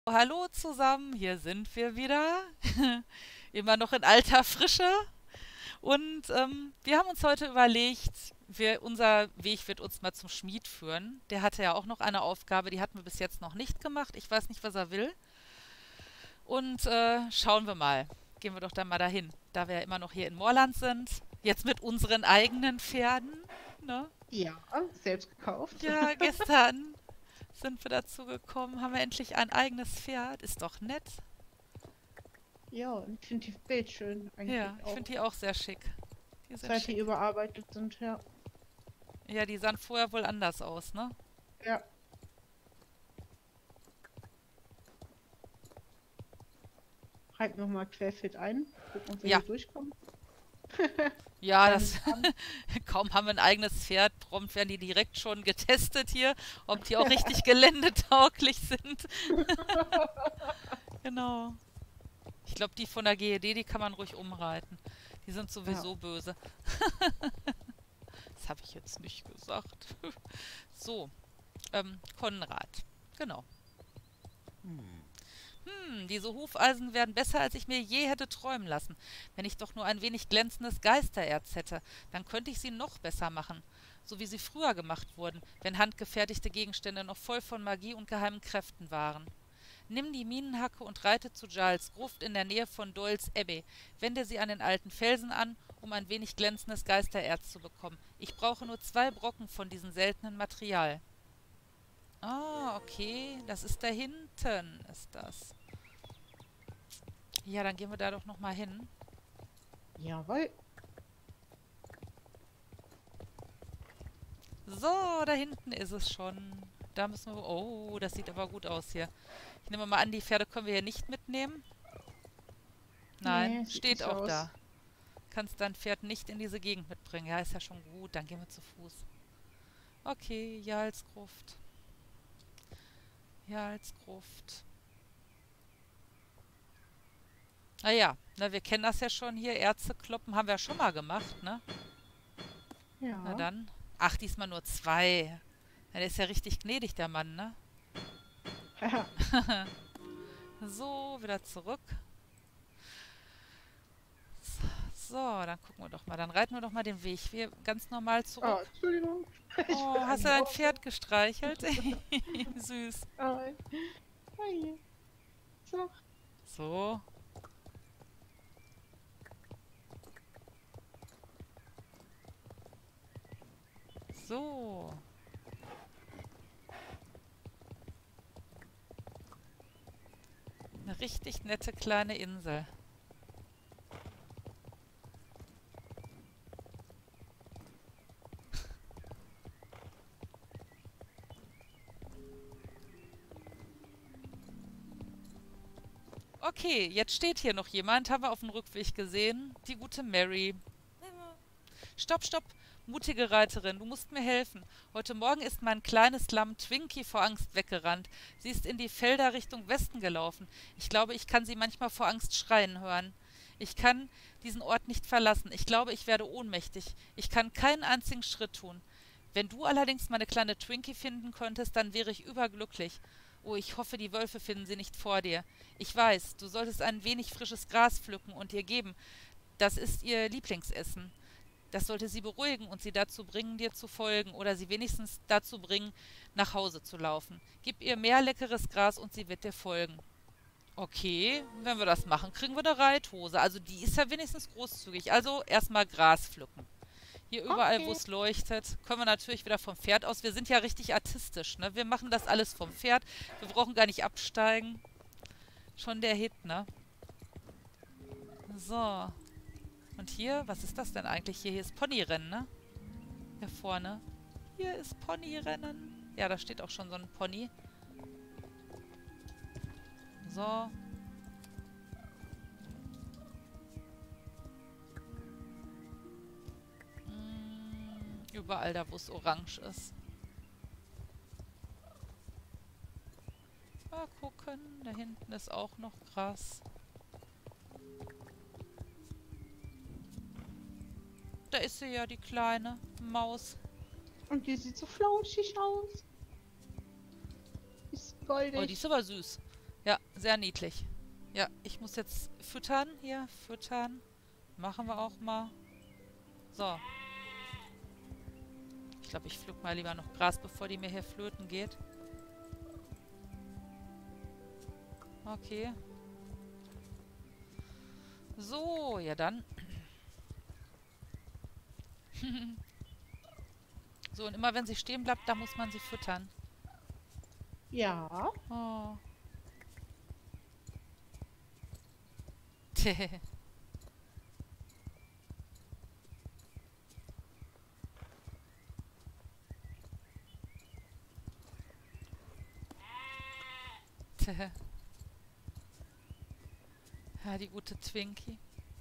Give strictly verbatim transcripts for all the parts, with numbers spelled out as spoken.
Hallo zusammen, hier sind wir wieder. Immer noch in alter Frische. Und ähm, wir haben uns heute überlegt, wir, unser Weg wird uns mal zum Schmied führen. Der hatte ja auch noch eine Aufgabe, die hatten wir bis jetzt noch nicht gemacht. Ich weiß nicht, was er will. Und äh, schauen wir mal. Gehen wir doch dann mal dahin. Da wir ja immer noch hier in Moorland sind. Jetzt mit unseren eigenen Pferden. Ne? Ja, selbst gekauft. Ja, gestern sind wir dazu gekommen, haben wir endlich ein eigenes Pferd. Ist doch nett. Ja, und ich finde die Bild schön Ja, eigentlich ich finde auch. die auch sehr schick. Die sind Seit die schick. überarbeitet sind, ja. Ja, die sahen vorher wohl anders aus, ne? Ja, reiten wir mal querfeld ein. Gucken, ob wir Ja, hier durchkommen. ja, Dann das haben. kaum haben wir ein eigenes Pferd, prompt werden die direkt schon getestet hier, ob die auch richtig geländetauglich sind. Genau. Ich glaube, die von der G E D, die kann man ruhig umreiten. Die sind Ja. sowieso böse. Das habe ich jetzt nicht gesagt. So, ähm, Konrad. Genau. Hm, diese Hufeisen wären besser, als ich mir je hätte träumen lassen. Wenn ich doch nur ein wenig glänzendes Geistererz hätte, dann könnte ich sie noch besser machen. So wie sie früher gemacht wurden, wenn handgefertigte Gegenstände noch voll von Magie und geheimen Kräften waren. Nimm die Minenhacke und reite zu Giles Gruft in der Nähe von Doyles Abbey. Wende sie an den alten Felsen an, um ein wenig glänzendes Geistererz zu bekommen. Ich brauche nur zwei Brocken von diesem seltenen Material. Ah, okay, das ist da hinten, ist das. Ja, dann gehen wir da doch nochmal hin. Jawohl. So, da hinten ist es schon. Da müssen wir... Oh, das sieht aber gut aus hier. Ich nehme mal an, die Pferde können wir hier nicht mitnehmen. Nein, Nee, sieht steht nicht so auch aus. da. Kannst dein Pferd nicht in diese Gegend mitbringen. Ja, ist ja schon gut. Dann gehen wir zu Fuß. Okay, Jarlsgruft. Jarlsgruft. Naja, ne, wir kennen das ja schon hier. Erze kloppen haben wir ja schon mal gemacht, ne? Na Ja. dann. Ach, diesmal nur zwei. Ja, der ist ja richtig gnädig, der Mann, ne? So, wieder zurück. So, dann gucken wir doch mal. Dann reiten wir doch mal den Weg hier ganz normal Oh, zurück. Entschuldigung. Ich Oh, bin hast du eigentlich dein auch so. Pferd gestreichelt? Süß. Nein. Hi. So. So. So. Eine richtig nette kleine Insel. Okay, jetzt steht hier noch jemand, haben wir auf dem Rückweg gesehen. Die gute Mary. Stopp, stopp, mutige Reiterin, du musst mir helfen. Heute Morgen ist mein kleines Lamm Twinkie vor Angst weggerannt. Sie ist in die Felder Richtung Westen gelaufen. Ich glaube, ich kann sie manchmal vor Angst schreien hören. Ich kann diesen Ort nicht verlassen. Ich glaube, ich werde ohnmächtig. Ich kann keinen einzigen Schritt tun. Wenn du allerdings meine kleine Twinkie finden könntest, dann wäre ich überglücklich. Oh, ich hoffe, die Wölfe finden sie nicht vor dir. Ich weiß, du solltest ein wenig frisches Gras pflücken und ihr geben. Das ist ihr Lieblingsessen. Das sollte sie beruhigen und sie dazu bringen, dir zu folgen oder sie wenigstens dazu bringen, nach Hause zu laufen. Gib ihr mehr leckeres Gras und sie wird dir folgen. Okay, wenn wir das machen, kriegen wir eine Reithose. Also die ist ja wenigstens großzügig. Also erstmal Gras pflücken. Hier überall, wo Okay. es leuchtet, können wir natürlich wieder vom Pferd aus. Wir sind ja richtig artistisch, ne? Wir machen das alles vom Pferd. Wir brauchen gar nicht absteigen. Schon der Hit, ne? So. Und hier, was ist das denn eigentlich? Hier, hier ist Ponyrennen, ne? Hier vorne. Hier ist Ponyrennen. Ja, da steht auch schon so ein Pony. So. Mm, überall da, wo es orange ist. Mal gucken. Da hinten ist auch noch Gras. Da ist sie ja, die kleine Maus. Und die sieht so flauschig aus. Ist Oh, die goldig. ist aber süß. Ja, sehr niedlich. Ja, ich muss jetzt füttern hier. Füttern. Machen wir auch mal. So. Ich glaube, ich pflück mal lieber noch Gras, bevor die mir hier flöten geht. Okay. So, ja dann. So, und immer wenn sie stehen bleibt, da muss man sie füttern. Ja. Oh. Ja, die gute Twinkie.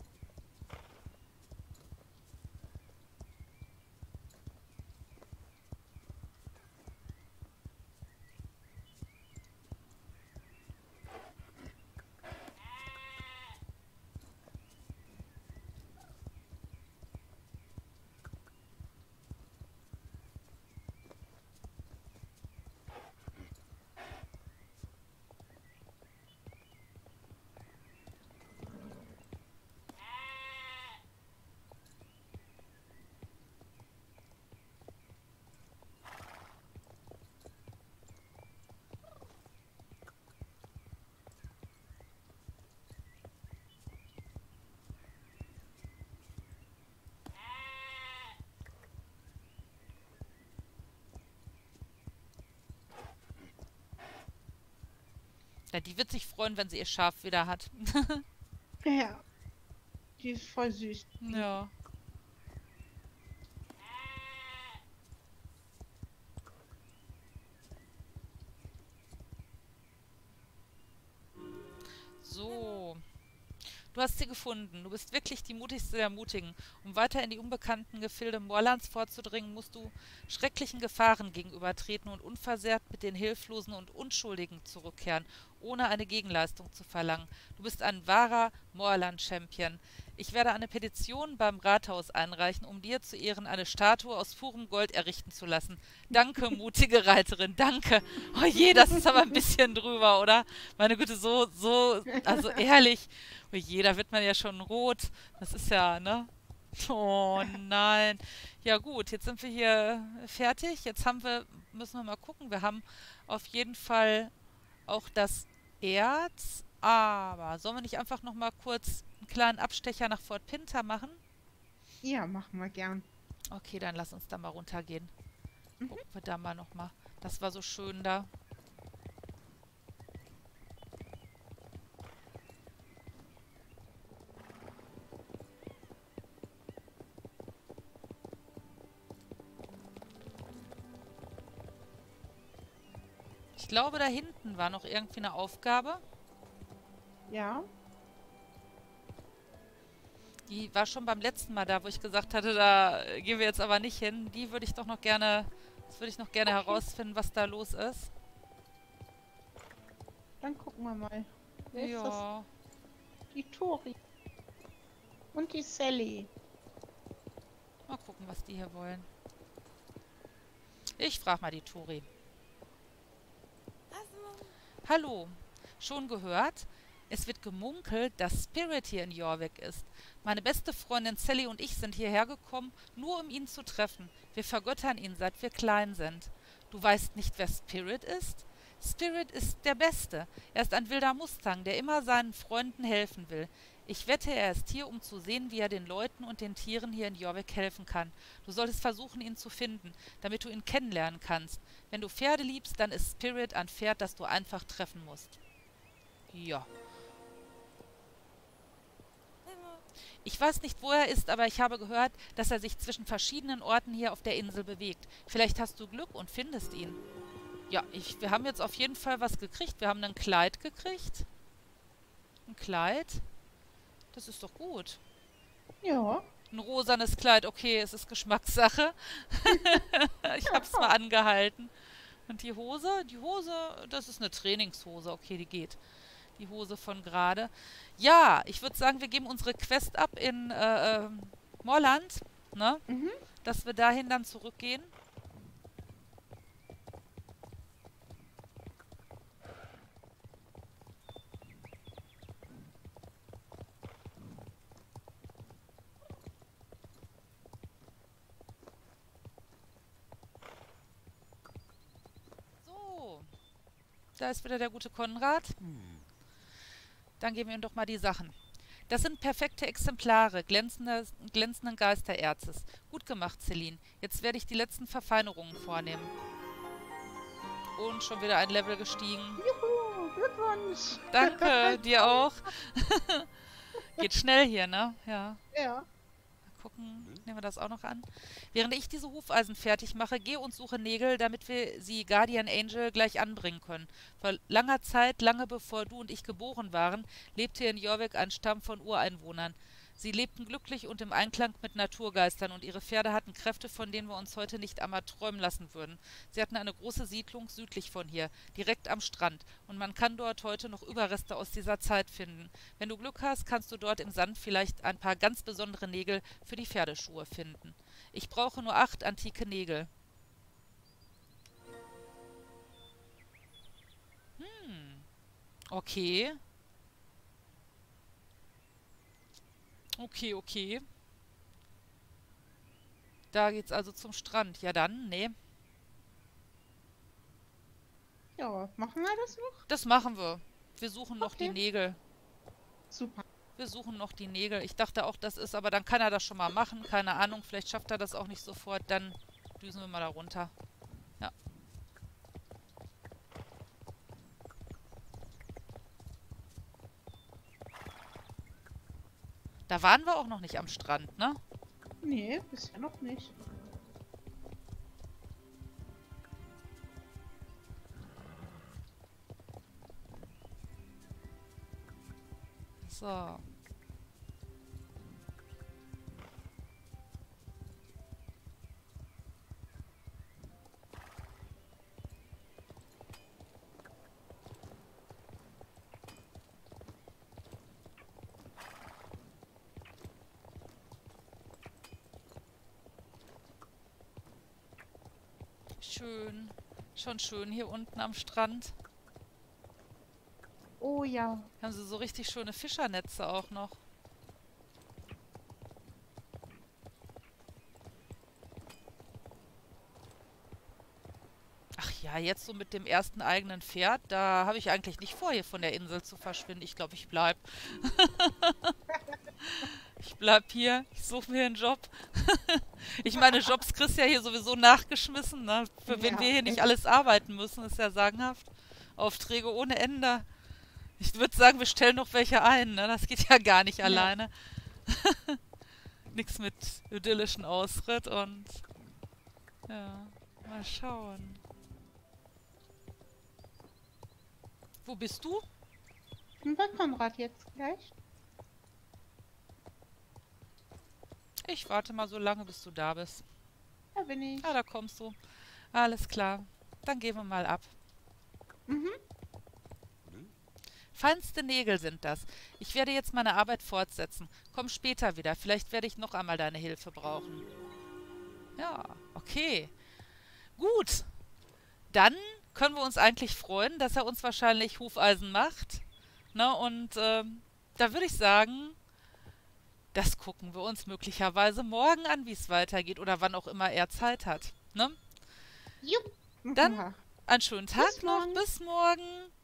Ja, die wird sich freuen, wenn sie ihr Schaf wieder hat. Ja. Die ist voll süß. Ja. So. Du hast sie gefunden. Du bist wirklich die mutigste der Mutigen. Um weiter in die unbekannten Gefilde Morlands vorzudringen, musst du schrecklichen Gefahren gegenübertreten und unversehrt mit den Hilflosen und Unschuldigen zurückkehren, ohne eine Gegenleistung zu verlangen. Du bist ein wahrer Moorland-Champion. Ich werde eine Petition beim Rathaus einreichen, um dir zu Ehren eine Statue aus purem Gold errichten zu lassen. Danke, mutige Reiterin, danke. Oh je, das ist aber ein bisschen drüber, oder? Meine Güte, so, so, also ehrlich. Oh je, da wird man ja schon rot. Das ist ja, ne? Oh nein. Ja gut, jetzt sind wir hier fertig. Jetzt haben wir, müssen wir mal gucken. Wir haben auf jeden Fall auch das Erz. Aber sollen wir nicht einfach noch mal kurz einen kleinen Abstecher nach Fort Pinter machen? Ja, machen wir gern. Okay, dann lass uns da mal runtergehen. Mhm. Gucken wir da mal noch mal. Das war so schön da. Ich glaube, da hinten war noch irgendwie eine Aufgabe. Ja. Die war schon beim letzten Mal da, wo ich gesagt hatte, da gehen wir jetzt aber nicht hin. Die würde ich doch noch gerne, das würde ich noch gerne Okay. herausfinden, was da los ist. Dann gucken wir mal. Wer ist das? Ja. Die Tori. Und die Sally. Mal gucken, was die hier wollen. Ich frage mal die Tori. Hallo. Schon gehört? Es wird gemunkelt, dass Spirit hier in Jorvik ist. Meine beste Freundin Sally und ich sind hierher gekommen, nur um ihn zu treffen. Wir vergöttern ihn, seit wir klein sind. Du weißt nicht, wer Spirit ist? Spirit ist der Beste. Er ist ein wilder Mustang, der immer seinen Freunden helfen will. Ich wette, er ist hier, um zu sehen, wie er den Leuten und den Tieren hier in Jorvik helfen kann. Du solltest versuchen, ihn zu finden, damit du ihn kennenlernen kannst. Wenn du Pferde liebst, dann ist Spirit ein Pferd, das du einfach treffen musst. Ja. Ich weiß nicht, wo er ist, aber ich habe gehört, dass er sich zwischen verschiedenen Orten hier auf der Insel bewegt. Vielleicht hast du Glück und findest ihn. Ja, ich, wir haben jetzt auf jeden Fall was gekriegt. Wir haben ein Kleid gekriegt. Ein Kleid. Das ist doch gut. Ja. Ein rosanes Kleid. Okay, es ist Geschmackssache. Ich hab's mal angehalten. Und die Hose? Die Hose, das ist eine Trainingshose. Okay, die geht. Die Hose von gerade. Ja, ich würde sagen, wir geben unsere Quest ab in äh, äh, Morland, ne? Mhm. Dass wir dahin dann zurückgehen. Da ist wieder der gute Konrad. Dann geben wir ihm doch mal die Sachen. Das sind perfekte Exemplare glänzender, glänzenden Geistererzes. Gut gemacht, Celine. Jetzt werde ich die letzten Verfeinerungen vornehmen. Und schon wieder ein Level gestiegen. Juhu, Glückwunsch. Danke, dir auch. Geht schnell hier, ne? Ja. Ja. Mal gucken, nehmen wir das auch noch an. Während ich diese Hufeisen fertig mache, gehe und suche Nägel, damit wir sie Guardian Angel gleich anbringen können. Vor langer Zeit, lange bevor du und ich geboren waren, lebte in Jorvik ein Stamm von Ureinwohnern. Sie lebten glücklich und im Einklang mit Naturgeistern und ihre Pferde hatten Kräfte, von denen wir uns heute nicht einmal träumen lassen würden. Sie hatten eine große Siedlung südlich von hier, direkt am Strand, und man kann dort heute noch Überreste aus dieser Zeit finden. Wenn du Glück hast, kannst du dort im Sand vielleicht ein paar ganz besondere Nägel für die Pferdeschuhe finden. Ich brauche nur acht antike Nägel. Hm, okay. Okay, okay. Da geht's also zum Strand. Ja dann, nee. Ja, machen wir das noch? Das machen wir. Wir suchen noch die Okay. Nägel. Super. Wir suchen noch die Nägel. Ich dachte auch, das ist, aber dann kann er das schon mal machen. Keine Ahnung, vielleicht schafft er das auch nicht sofort. Dann düsen wir mal da runter. Ja. Da waren wir auch noch nicht am Strand, ne? Nee, bisher noch nicht. So. Schön. Schon schön hier unten am Strand. Oh ja. Hier haben sie so richtig schöne Fischernetze auch noch. Ach ja, jetzt so mit dem ersten eigenen Pferd, da habe ich eigentlich nicht vor, hier von der Insel zu verschwinden. Ich glaube, ich bleib. Ich bleib hier, ich suche mir einen Job. Ich meine, Jobs kriegst du ja hier sowieso nachgeschmissen, ne? Für wen Ja, wir hier nicht echt. alles arbeiten müssen, ist ja sagenhaft. Aufträge ohne Ende. Ich würde sagen, wir stellen noch welche ein, ne? Das geht ja gar nicht Ja. alleine. Nix mit idyllischen Ausritt und ja, mal schauen. Wo bist du? Und bei Konrad jetzt gleich. Ich warte mal so lange, bis du da bist. Da bin ich. Ah, da kommst du. Alles klar. Dann gehen wir mal ab. Mhm. Feinste Nägel sind das. Ich werde jetzt meine Arbeit fortsetzen. Komm später wieder. Vielleicht werde ich noch einmal deine Hilfe brauchen. Ja, okay. Gut. Dann können wir uns eigentlich freuen, dass er uns wahrscheinlich Hufeisen macht. Ne? Und ähm, da würde ich sagen, das gucken wir uns möglicherweise morgen an, wie es weitergeht oder wann auch immer er Zeit hat. Ne? Jupp. Dann Ja. einen schönen Tag Bis noch. morgen. Bis morgen.